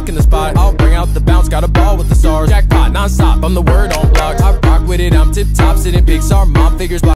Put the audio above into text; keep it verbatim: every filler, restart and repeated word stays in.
walk in the spot, I'll bring out the bounce, got a ball with the stars. Jackpot, non-stop, I'm the word on block. I rock with it, I'm tip-top, sitting Pixar, mom figures